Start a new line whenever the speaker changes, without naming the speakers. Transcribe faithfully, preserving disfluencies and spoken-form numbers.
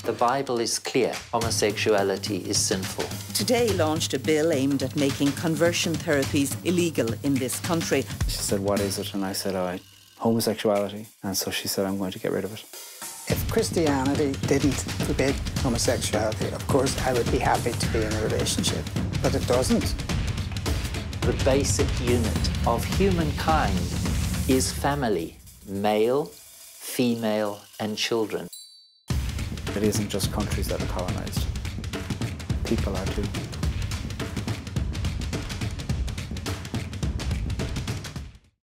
The Bible is clear. Homosexuality is sinful.
Today launched a bill aimed at making conversion therapies illegal in this country.
She said, what is it? And I said, oh, homosexuality. And so she said, I'm going to get rid of it.
If Christianity didn't forbid homosexuality, of course, I would be happy to be in a relationship. But it doesn't.
The basic unit of humankind is family, male, female, and children.
It isn't just countries that are colonised. People are too.